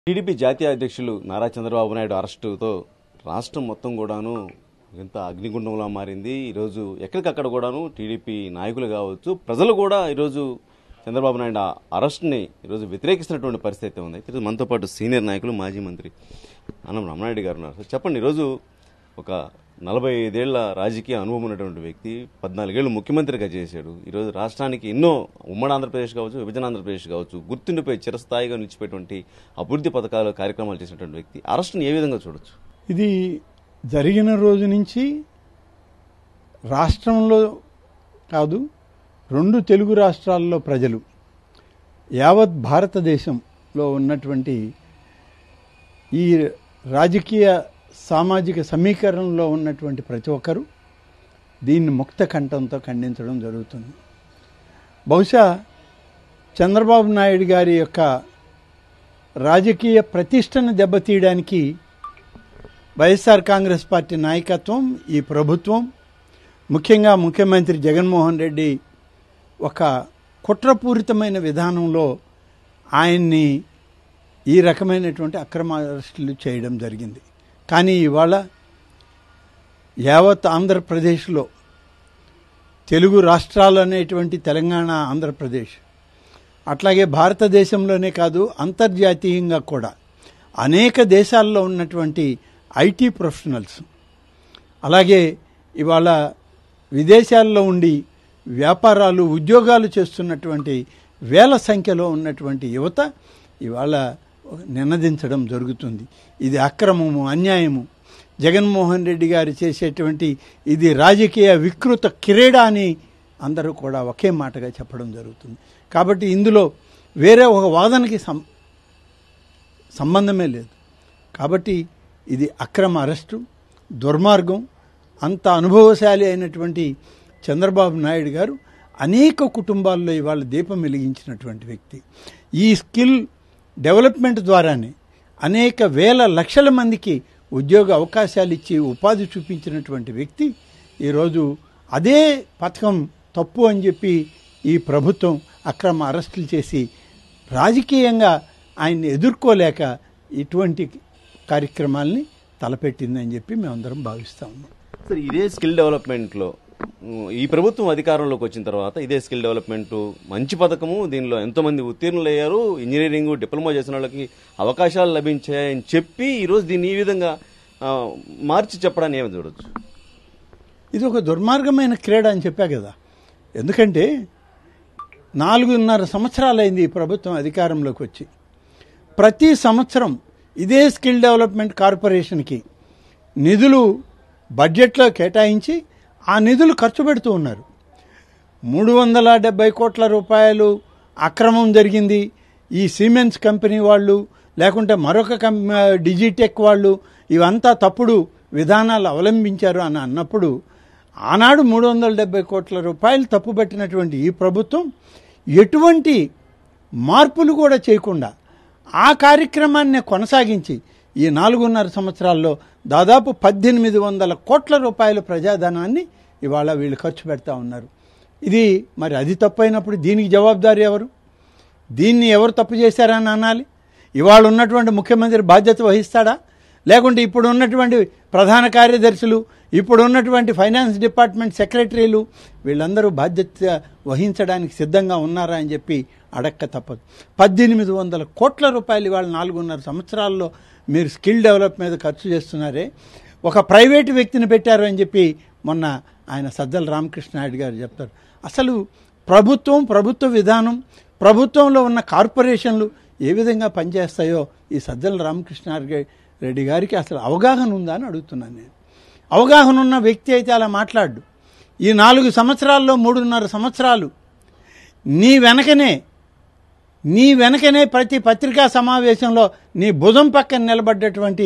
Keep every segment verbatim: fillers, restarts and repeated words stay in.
TDP జాతీయ అధ్యక్షులు నారా చంద్రబాబు నాయుడు అరెస్టుతో రాష్ట్రం మొత్తం కూడాను ఎంత అగ్నిగుండంలా మారింది. ఈరోజు ఎక్కడికక్కడ కూడాను టీడీపీ నాయకులు కావచ్చు, ప్రజలు కూడా ఈరోజు చంద్రబాబు నాయుడు అరెస్ట్ని ఈరోజు వ్యతిరేకిస్తున్నటువంటి పరిస్థితి ఉంది. ఈరోజు మనతో పాటు సీనియర్ నాయకులు మాజీ మంత్రి అనం రామనాయుడు గారు ఉన్నారు. చెప్పండి, ఈరోజు ఒక నలభై ఐదేళ్ల రాజకీయ అనుభవం ఉన్నటువంటి వ్యక్తి, పద్నాలుగేళ్లు ముఖ్యమంత్రిగా చేశాడు. ఈరోజు రాష్ట్రానికి ఎన్నో ఉమ్మడి ఆంధ్రప్రదేశ్ కావచ్చు, విభజన ఆంధ్రప్రదేశ్ కావచ్చు, గుర్తుండిపోయి చిరస్థాయిగా నిలిచిపోయేటువంటి అభివృద్ధి పథకాలు కార్యక్రమాలు చేసినటువంటి వ్యక్తి అరెస్ట్ని ఏ విధంగా చూడొచ్చు? ఇది జరిగిన రోజు నుంచి రాష్ట్రంలో కాదు, రెండు తెలుగు రాష్ట్రాల్లో ప్రజలు, యావత్ భారతదేశంలో ఉన్నటువంటి ఈ రాజకీయ సామాజిక సమీకరణలో ఉన్నటువంటి ప్రతి ఒక్కరూ దీన్ని ముక్త కంఠంతో ఖండించడం జరుగుతుంది. బహుశా చంద్రబాబు నాయుడు గారి యొక్క రాజకీయ ప్రతిష్టను దెబ్బతీయడానికి వైఎస్ఆర్ కాంగ్రెస్ పార్టీ నాయకత్వం, ఈ ప్రభుత్వం, ముఖ్యంగా ముఖ్యమంత్రి జగన్మోహన్ రెడ్డి ఒక కుట్రపూరితమైన విధానంలో ఆయన్ని ఈ రకమైనటువంటి అక్రమ అరెస్టులు చేయడం జరిగింది. కానీ ఇవాళ యావత్ ఆంధ్రప్రదేశ్లో, తెలుగు రాష్ట్రాలు అనేటువంటి తెలంగాణ, ఆంధ్రప్రదేశ్, అట్లాగే భారతదేశంలోనే కాదు అంతర్జాతీయంగా కూడా అనేక దేశాల్లో ఉన్నటువంటి ఐటీ ప్రొఫెషనల్స్, అలాగే ఇవాళ విదేశాల్లో ఉండి వ్యాపారాలు, ఉద్యోగాలు చేస్తున్నటువంటి వేల సంఖ్యలో ఉన్నటువంటి యువత ఇవాళ నినదించడం జరుగుతుంది. ఇది అక్రమము, అన్యాయము, జగన్మోహన్ రెడ్డి గారు చేసేటువంటి ఇది రాజకీయ వికృత క్రీడ అని అందరూ కూడా ఒకే మాటగా చెప్పడం జరుగుతుంది. కాబట్టి ఇందులో వేరే ఒక వాదనకి సంబంధమే లేదు. కాబట్టి ఇది అక్రమ అరెస్టు, దుర్మార్గం. అంత అనుభవశాలి అయినటువంటి చంద్రబాబు నాయుడు గారు అనేక కుటుంబాల్లో ఇవాళ దీపం వెలిగించినటువంటి వ్యక్తి. ఈ స్కిల్ డెవలప్మెంట్ ద్వారానే అనేక వేల లక్షల మందికి ఉద్యోగ అవకాశాలు ఇచ్చి ఉపాధి చూపించినటువంటి వ్యక్తి ఈరోజు అదే పథకం తప్పు అని చెప్పి ఈ ప్రభుత్వం అక్రమ అరెస్టులు చేసి రాజకీయంగా ఆయన్ని ఎదుర్కోలేక ఇటువంటి కార్యక్రమాల్ని తలపెట్టిందని చెప్పి మేమందరం భావిస్తా ఉన్నాం. సార్, ఇదే స్కిల్ డెవలప్మెంట్లో ఈ ప్రభుత్వం అధికారంలోకి వచ్చిన తర్వాత ఇదే స్కిల్ డెవలప్మెంట్ మంచి పథకము, దీనిలో ఎంతోమంది ఉత్తీర్ణులయ్యారు, ఇంజనీరింగ్, డిప్లొమా చేసిన వాళ్ళకి అవకాశాలు లభించాయని చెప్పి ఈరోజు దీన్ని ఈ విధంగా మార్చి చెప్పడాన్ని ఏమి చూడొచ్చు? ఇది ఒక దుర్మార్గమైన క్రీడ అని చెప్పా కదా. ఎందుకంటే నాలుగున్నర సంవత్సరాలైంది ఈ ప్రభుత్వం అధికారంలోకి వచ్చి. ప్రతి సంవత్సరం ఇదే స్కిల్ డెవలప్మెంట్ కార్పొరేషన్కి నిధులు బడ్జెట్లో కేటాయించి ఆ నిధులు ఖర్చు పెడుతూ ఉన్నారు. మూడు వందల డెబ్బై కోట్ల రూపాయలు అక్రమం జరిగింది. ఈ సిమెంట్స్ కంపెనీ వాళ్ళు, లేకుంటే మరొక డిజిటెక్ వాళ్ళు ఇవంతా తప్పుడు విధానాలు అవలంబించారు అని అన్నప్పుడు ఆనాడు మూడు వందల డెబ్బై కోట్ల రూపాయలు తప్పుపట్టినటువంటి ఈ ప్రభుత్వం ఎటువంటి మార్పులు కూడా చేయకుండా ఆ కార్యక్రమాన్ని కొనసాగించి ఈ నాలుగున్నర సంవత్సరాల్లో దాదాపు పద్దెనిమిది వందల కోట్ల రూపాయల ప్రజాధనాన్ని ఇవాళ వీళ్ళు ఖర్చు పెడతా ఉన్నారు. ఇది మరి అది తప్పైనప్పుడు దీనికి జవాబుదారీ ఎవరు? దీన్ని ఎవరు తప్పు చేశారని అనాలి? ఇవాళ ఉన్నటువంటి ముఖ్యమంత్రి బాధ్యత వహిస్తాడా? లేకుంటే ఇప్పుడు ఉన్నటువంటి ప్రధాన కార్యదర్శులు, ఇప్పుడు ఉన్నటువంటి ఫైనాన్స్ డిపార్ట్మెంట్ సెక్రటరీలు వీళ్ళందరూ బాధ్యత వహించడానికి సిద్ధంగా ఉన్నారా అని చెప్పి అడక్క తప్పదు. పద్దెనిమిది వందల కోట్ల రూపాయలు ఇవాళ నాలుగున్నర సంవత్సరాల్లో మీరు స్కిల్ డెవలప్ మీద ఖర్చు చేస్తున్నారే. ఒక ప్రైవేటు వ్యక్తిని పెట్టారు అని చెప్పి మొన్న ఆయన సజ్జల రామకృష్ణారెడ్డి గారు చెప్తారు. అసలు ప్రభుత్వం, ప్రభుత్వ విధానం, ప్రభుత్వంలో ఉన్న కార్పొరేషన్లు ఏ విధంగా పనిచేస్తాయో ఈ సజ్జల రామకృష్ణారెడ్డి గారికి అసలు అవగాహన ఉందా అని అడుగుతున్నాను నేను. అవగాహన ఉన్న వ్యక్తి అయితే అలా మాట్లాడు. ఈ నాలుగు సంవత్సరాల్లో మూడున్నర సంవత్సరాలు నీ వెనకనే నీ వెనకనే ప్రతి పత్రికా సమావేశంలో నీ భుజం పక్కన నిలబడ్డటువంటి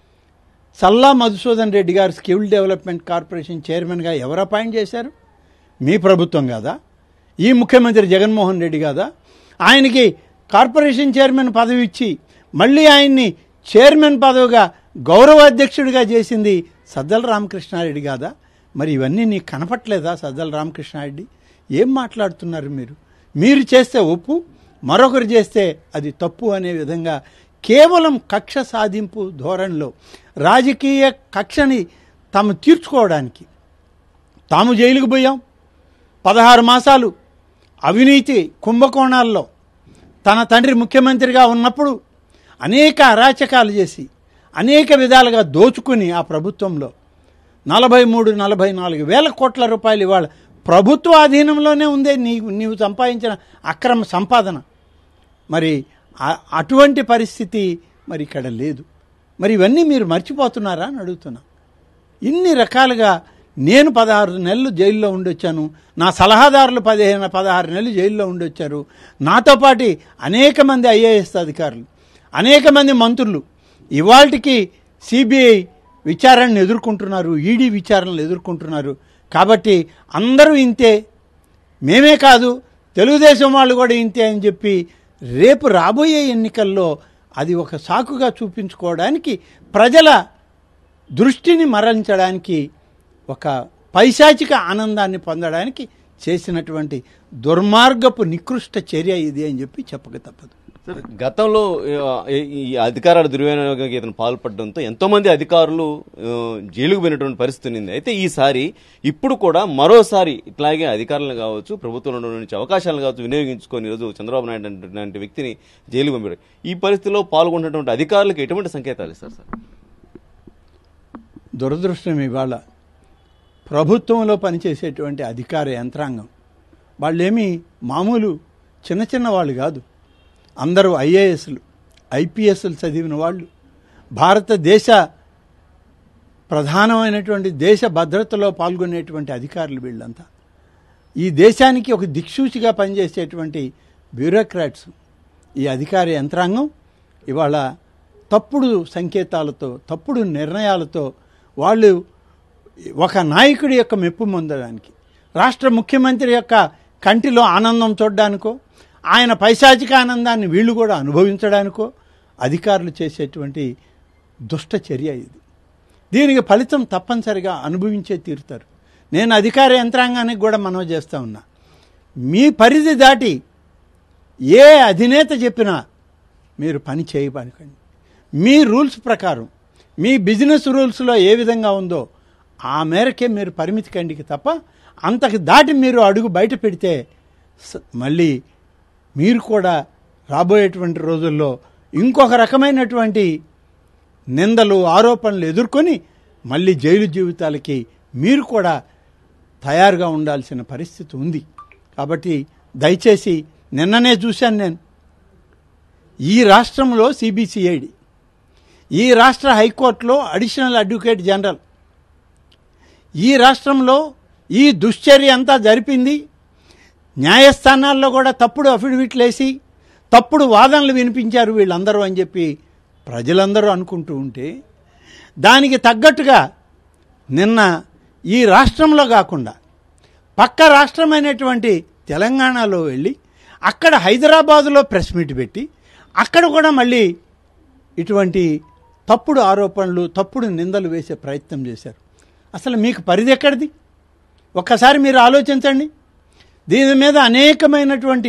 సల్లా మధుసూదన్ రెడ్డి గారు స్కిల్ డెవలప్మెంట్ కార్పొరేషన్ చైర్మన్గా ఎవరు అపాయింట్ చేశారు? మీ ప్రభుత్వం కాదా? ఈ ముఖ్యమంత్రి జగన్మోహన్ రెడ్డి కాదా? ఆయనకి కార్పొరేషన్ చైర్మన్ పదవి ఇచ్చి మళ్ళీ ఆయన్ని చైర్మన్ పదవిగా గౌరవ అధ్యక్షుడిగా చేసింది సజ్జల రామకృష్ణారెడ్డి కాదా? మరి ఇవన్నీ నీకు కనపట్లేదా సజ్జల రామకృష్ణారెడ్డి? ఏం మాట్లాడుతున్నారు మీరు? మీరు చేస్తే ఒప్పు, మరొకరు చేస్తే అది తప్పు అనే విధంగా కేవలం కక్ష సాధింపు ధోరణిలో రాజకీయ కక్షని తాము తీర్చుకోవడానికి తాము జైలుకు పోయాం, పదహారు మాసాలు అవినీతి కుంభకోణాల్లో తన తండ్రి ముఖ్యమంత్రిగా ఉన్నప్పుడు అనేక అరాచకాలు చేసి అనేక విధాలుగా దోచుకుని ఆ ప్రభుత్వంలో నలభై మూడు నలభై నాలుగు వేల కోట్ల రూపాయలు ఇవాళ ప్రభుత్వ ఆధీనంలోనే ఉందే నీవు నీవు సంపాదించిన అక్రమ సంపాదన. మరి అటువంటి పరిస్థితి మరి ఇక్కడ లేదు. మరి ఇవన్నీ మీరు మర్చిపోతున్నారా అని అడుగుతున్నా. ఇన్ని రకాలుగా నేను పదహారు నెలలు జైల్లో ఉండొచ్చాను, నా సలహాదారులు పదిహేను పదహారు నెలలు జైల్లో ఉండొచ్చారు, నాతో పాటు అనేక మంది ఐఏఎస్ అధికారులు, అనేక మంది మంత్రులు ఇవాళకి సిబిఐ విచారణను ఎదుర్కొంటున్నారు, ఈడీ విచారణలు ఎదుర్కొంటున్నారు. కాబట్టి అందరూ ఇంతే, మేమే కాదు తెలుగుదేశం వాళ్ళు కూడా ఇంతే అని చెప్పి రేపు రాబోయే ఎన్నికల్లో అది ఒక సాకుగా చూపించుకోవడానికి, ప్రజల దృష్టిని మరల్చడానికి, ఒక పైశాచిక ఆనందాన్ని పొందడానికి చేసినటువంటి దుర్మార్గపు నికృష్ట చర్య ఇది అని చెప్పి చెప్పక తప్పదు. సార్, గతంలో ఈ అధికారాల దుర్వినియోగానికి ఇతను పాల్పడడంతో ఎంతో మంది అధికారులు జైలుకు పోయినటువంటి పరిస్థితి ఉంది. అయితే ఈసారి ఇప్పుడు కూడా మరోసారి ఇట్లాగే అధికారులను కావచ్చు, ప్రభుత్వంలో నుంచి అవకాశాలను కావచ్చు వినియోగించుకొని ఈరోజు చంద్రబాబు నాయుడు లాంటి వ్యక్తిని జైలుకు పంపారు. ఈ పరిస్థితిలో పాల్గొన్నటువంటి అధికారులకు ఎటువంటి సంకేతాలు ఇస్తారు సార్? దురదృష్టం, ఇవాళ ప్రభుత్వంలో పనిచేసేటువంటి అధికార యంత్రాంగం వాళ్ళేమీ మామూలు చిన్న చిన్న వాళ్ళు కాదు. అందరూ ఐఏఎస్లు ఐపీఎస్లు చదివిన వాళ్ళు, భారతదేశ ప్రధానమైనటువంటి దేశ భద్రతలో పాల్గొనేటువంటి అధికారులు వీళ్ళంతా. ఈ దేశానికి ఒక దిక్సూచిగా పనిచేసేటువంటి బ్యూరోక్రాట్స్. ఈ అధికార యంత్రాంగం ఇవాళ తప్పుడు సంకేతాలతో, తప్పుడు నిర్ణయాలతో వాళ్ళు ఒక నాయకుడి యొక్క మెప్పు పొందడానికి, రాష్ట్ర ముఖ్యమంత్రి యొక్క కంటిలో ఆనందం చూడడానికో, ఆయన పైశాచిక ఆనందాన్ని వీళ్ళు కూడా అనుభవించడానికో అధికారులు చేసేటువంటి దుష్ట చర్య ఇది. దీనికి ఫలితం తప్పనిసరిగా అనుభవించే తీరుతారు. నేను అధికార యంత్రాంగానికి కూడా మనవి చేస్తూ ఉన్నా, మీ పరిధి దాటి ఏ అధినేత చెప్పినా మీరు పని చేయబడకండి. మీ రూల్స్ ప్రకారం, మీ బిజినెస్ రూల్స్లో ఏ విధంగా ఉందో ఆ మేరకే మీరు పరిమితి కండికి తప్ప అంతకు దాటి మీరు అడుగు బయట పెడితే మళ్ళీ మీరు కూడా రాబోయేటువంటి రోజుల్లో ఇంకొక రకమైనటువంటి నిందలు ఆరోపణలు ఎదుర్కొని మళ్ళీ జైలు జీవితాలకి మీరు కూడా తయారుగా ఉండాల్సిన పరిస్థితి ఉంది. కాబట్టి దయచేసి నిన్ననే చూశాను నేను, ఈ రాష్ట్రంలో సిబిసిఐడి, ఈ రాష్ట్ర హైకోర్టులో అడిషనల్ అడ్వకేట్ జనరల్, ఈ రాష్ట్రంలో ఈ దుశ్చర్య అంతా జరిపింది. న్యాయస్థానాల్లో కూడా తప్పుడు అఫిడవిట్లు వేసి తప్పుడు వాదనలు వినిపించారు వీళ్ళందరూ అని చెప్పి ప్రజలందరూ అనుకుంటూ ఉంటే, దానికి తగ్గట్టుగా నిన్న ఈ రాష్ట్రంలో కాకుండా పక్క రాష్ట్రమైనటువంటి తెలంగాణలో వెళ్ళి అక్కడ హైదరాబాదులో ప్రెస్ మీట్ పెట్టి అక్కడ కూడా మళ్ళీ ఇటువంటి తప్పుడు ఆరోపణలు, తప్పుడు నిందలు వేసే ప్రయత్నం చేశారు. అసలు మీకు పరిధి ఎక్కడిది? ఒక్కసారి మీరు ఆలోచించండి. దీని మీద అనేకమైనటువంటి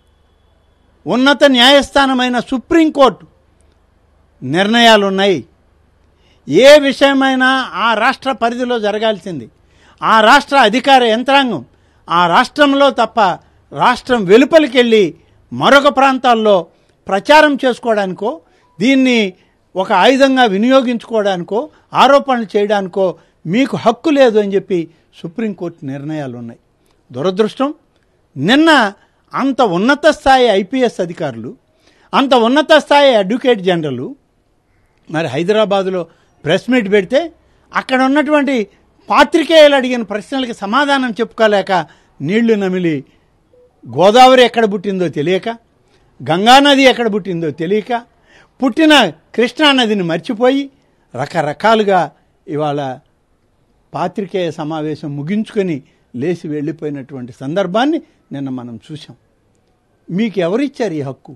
ఉన్నత న్యాయస్థానమైన సుప్రీంకోర్టు నిర్ణయాలు ఉన్నాయి. ఏ విషయమైనా ఆ రాష్ట్ర పరిధిలో జరగాల్సింది. ఆ రాష్ట్ర అధికార యంత్రాంగం ఆ రాష్ట్రంలో తప్ప రాష్ట్రం వెలుపలికి వెళ్ళి మరొక ప్రాంతాల్లో ప్రచారం చేసుకోవడానికో, దీన్ని ఒక ఆయుధంగా వినియోగించుకోవడానికో, ఆరోపణలు చేయడానికో మీకు హక్కు లేదు అని చెప్పి సుప్రీంకోర్టు నిర్ణయాలు ఉన్నాయి. దురదృష్టం, నిన్న అంత ఉన్నత స్థాయి ఐపీఎస్ అధికారులు, అంత ఉన్నత స్థాయి అడ్వకేట్ జనరల్ మరి హైదరాబాదులో ప్రెస్ మీట్ పెడితే అక్కడ ఉన్నటువంటి పాత్రికేయులు అడిగిన ప్రశ్నలకి సమాధానం చెప్పుకోలేక నీళ్లు నమిలి గోదావరి ఎక్కడ పుట్టిందో తెలియక, గంగానది ఎక్కడ పుట్టిందో తెలియక, పుట్టిన కృష్ణానదిని మర్చిపోయి రకరకాలుగా ఇవాళ పాత్రికేయ సమావేశం ముగించుకొని లేచి వెళ్ళిపోయినటువంటి సందర్భాన్ని నిన్న మనం చూసాం. మీకు ఎవరిచ్చారు ఈ హక్కు?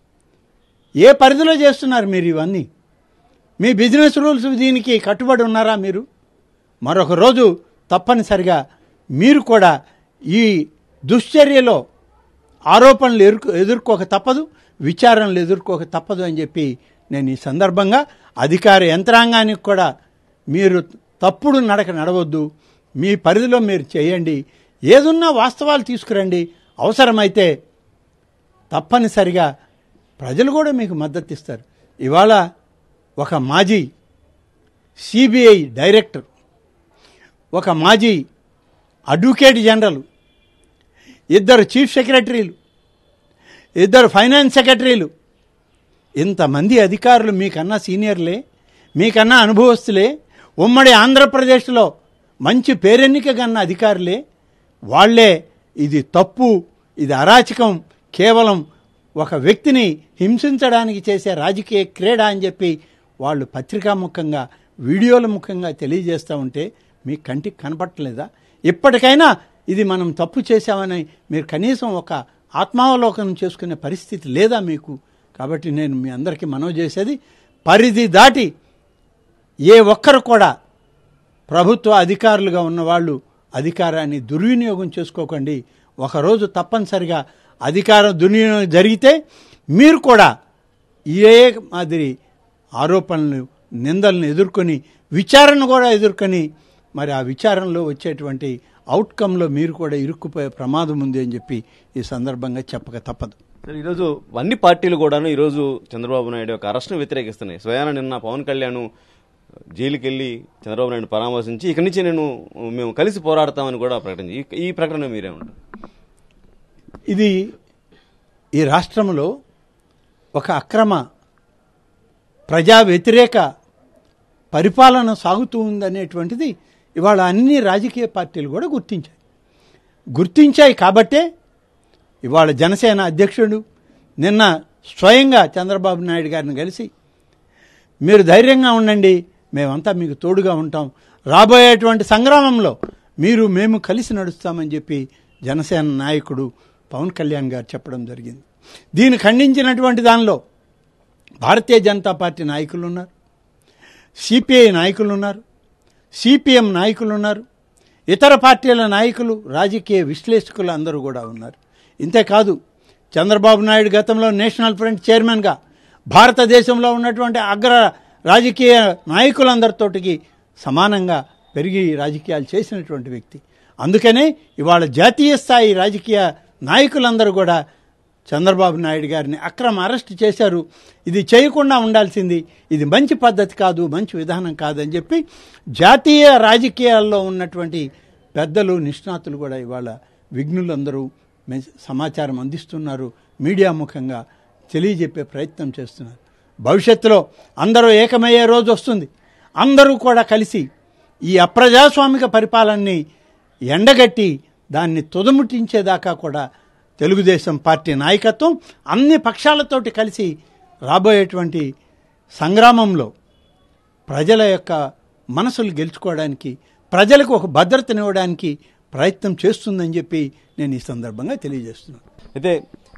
ఏ పరిధిలో చేస్తున్నారు మీరు ఇవన్నీ? మీ బిజినెస్ రూల్స్ దీనికి కట్టుబడి ఉన్నారా మీరు? మరొక రోజు తప్పనిసరిగా మీరు కూడా ఈ దుశ్చర్యలో ఆరోపణలు ఎదుర్కో ఎదుర్కోక తప్పదు, విచారణలు ఎదుర్కోక తప్పదు అని చెప్పి నేను ఈ సందర్భంగా అధికార యంత్రాంగానికి కూడా మీరు తప్పుడు నడక నడవద్దు, మీ పరిధిలో మీరు చేయండి, ఏదున్నా వాస్తవాలు తీసుకురండి, అవసరమైతే తప్పనిసరిగా ప్రజలు కూడా మీకు మద్దతు ఇస్తారు. ఇవాళ ఒక మాజీ సిబిఐ డైరెక్టర్, ఒక మాజీ అడ్వకేట్ జనరల్, ఇద్దరు చీఫ్ సెక్రటరీలు, ఇద్దరు ఫైనాన్స్ సెక్రటరీలు, ఇంతమంది అధికారులు మీకన్నా సీనియర్లే, మీకన్నా అనుభవస్తులే, ఉమ్మడి ఆంధ్రప్రదేశ్లో మంచి పేరెన్నిక కన్న అధికారులే, వాళ్లే ఇది తప్పు, ఇది అరాచకం, కేవలం ఒక వ్యక్తిని హింసించడానికి చేసే రాజకీయ క్రీడ అని చెప్పి వాళ్ళు పత్రికాముఖంగా వీడియోల ముఖంగా తెలియజేస్తూ ఉంటే మీ కంటికి కనపట్టలేదా? ఇప్పటికైనా ఇది మనం తప్పు చేశామని మీరు కనీసం ఒక ఆత్మావలోకనం చేసుకునే పరిస్థితి లేదా మీకు? కాబట్టి నేను మీ అందరికీ మనవి చేసేది, పరిధి దాటి ఏ ఒక్కరు కూడా ప్రభుత్వ అధికారులుగా ఉన్నవాళ్ళు అధికారాన్ని దుర్వినియోగం చేసుకోకండి. ఒకరోజు తప్పనిసరిగా అధికారం దుర్వినియోగం జరిగితే మీరు కూడా ఏ మాదిరి ఆరోపణలు, నిందలను ఎదుర్కొని విచారణ కూడా ఎదుర్కొని మరి ఆ విచారణలో వచ్చేటువంటి అవుట్కమ్లో మీరు కూడా ఇరుక్కుపోయే ప్రమాదం ఉంది అని చెప్పి ఈ సందర్భంగా చెప్పక తప్పదు. సార్, ఈరోజు అన్ని పార్టీలు కూడాను ఈరోజు చంద్రబాబు నాయుడు యొక్క అరెస్ట్ను వ్యతిరేకిస్తున్నాయి. స్వయాన నిన్న పవన్ కళ్యాణ్ జైలుకి వెళ్ళి చంద్రబాబు నాయుడు పరామర్శించి ఇక్కడి నుంచి నేను మేము కలిసి పోరాడతామని కూడా ప్రకటించి, ఈ ప్రకటన మీరేమంటారు? ఇది ఈ రాష్ట్రంలో ఒక అక్రమ ప్రజా వ్యతిరేక పరిపాలన సాగుతూ ఉందనేటువంటిది ఇవాళ అన్ని రాజకీయ పార్టీలు కూడా గుర్తించాయి గుర్తించాయి కాబట్టే ఇవాళ జనసేన అధ్యక్షుడు నిన్న స్వయంగా చంద్రబాబు నాయుడు గారిని కలిసి మీరు ధైర్యంగా ఉండండి, మేమంతా మీకు తోడుగా ఉంటాం, రాబోయేటువంటి సంగ్రామంలో మీరు మేము కలిసి నడుస్తామని చెప్పి జనసేన నాయకుడు పవన్ కళ్యాణ్ గారు చెప్పడం జరిగింది. దీన్ని ఖండించినటువంటి దానిలో భారతీయ జనతా పార్టీ నాయకులు ఉన్నారు, సిపిఐ నాయకులు ఉన్నారు, సిపిఎం నాయకులు ఉన్నారు, ఇతర పార్టీల నాయకులు, రాజకీయ విశ్లేషకులు అందరూ కూడా ఉన్నారు. ఇంతేకాదు చంద్రబాబు నాయుడు గతంలో నేషనల్ ఫ్రంట్ చైర్మన్గా భారతదేశంలో ఉన్నటువంటి అగ్ర రాజకీయ నాయకులందరితోటికి సమానంగా పెరిగి రాజకీయాలు చేసినటువంటి వ్యక్తి. అందుకనే ఇవాళ జాతీయ స్థాయి రాజకీయ నాయకులందరూ కూడా చంద్రబాబు నాయుడు గారిని అక్రమ అరెస్ట్ చేశారు, ఇది చేయకుండా ఉండాల్సింది, ఇది మంచి పద్ధతి కాదు, మంచి విధానం కాదని చెప్పి జాతీయ రాజకీయాల్లో ఉన్నటువంటి పెద్దలు, నిష్ణాతులు కూడా ఇవాళ విఘ్నులందరూ సమాచారం అందిస్తున్నారు, మీడియా ముఖంగా తెలియజెప్పే ప్రయత్నం చేస్తున్నారు. భవిష్యత్తులో అందరూ ఏకమయ్యే రోజు వస్తుంది. అందరూ కూడా కలిసి ఈ అప్రజాస్వామిక పరిపాలనని ఎండగట్టి దాన్ని తుదముట్టించేదాకా కూడా తెలుగుదేశం పార్టీ నాయకత్వం అన్ని పక్షాలతోటి కలిసి రాబోయేటువంటి సంగ్రామంలో ప్రజల యొక్క మనసులు గెలుచుకోవడానికి, ప్రజలకు ఒక భద్రతనివ్వడానికి ప్రయత్నం చేస్తుందని చెప్పి నేను ఈ సందర్భంగా తెలియజేస్తున్నాను. అయితే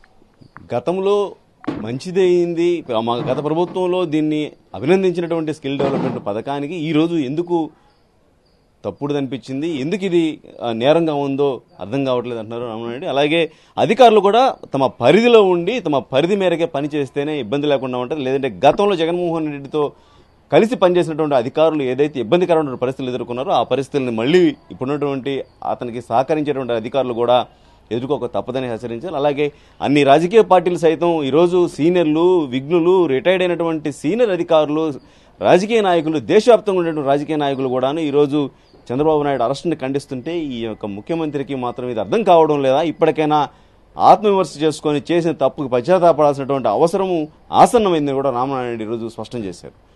గతంలో మంచిదైంది, మా గత ప్రభుత్వంలో దీన్ని అభినందించినటువంటి స్కిల్ డెవలప్మెంట్ పథకానికి ఈరోజు ఎందుకు తప్పుడు అనిపించింది, ఎందుకు ఇది నేరంగా ఉందో అర్థం కావట్లేదు అంటున్నారు రామనాయుడు. అలాగే అధికారులు కూడా తమ పరిధిలో ఉండి తమ పరిధి మేరకే పనిచేస్తేనే ఇబ్బంది లేకుండా ఉంటుంది, లేదంటే గతంలో జగన్మోహన్ రెడ్డితో కలిసి పనిచేసినటువంటి అధికారులు ఏదైతే ఇబ్బందికరమైన పరిస్థితులు ఎదుర్కొన్నారో ఆ పరిస్థితులను మళ్ళీ ఇప్పుడున్నటువంటి అతనికి సహకరించేటువంటి అధికారులు కూడా ఎదుర్కోక తప్పదని హెచ్చరించారు. అలాగే అన్ని రాజకీయ పార్టీలు సైతం ఈరోజు సీనియర్లు, విఘ్నులు, రిటైర్డ్ అయినటువంటి సీనియర్ అధికారులు, రాజకీయ నాయకులు, దేశవ్యాప్తంగా ఉన్నటువంటి రాజకీయ నాయకులు కూడాను ఈరోజు చంద్రబాబు నాయుడు అరెస్టుని ఖండిస్తుంటే ఈ యొక్క ముఖ్యమంత్రికి మాత్రం ఇది అర్థం కావడం లేదా? ఇప్పటికైనా ఆత్మవిమర్శ చేసుకొని చేసిన తప్పుకి పశ్చాత్తాపడాల్సినటువంటి అవసరము ఆసన్నమైందని కూడా రామనాయుడు ఈరోజు స్పష్టం చేశారు.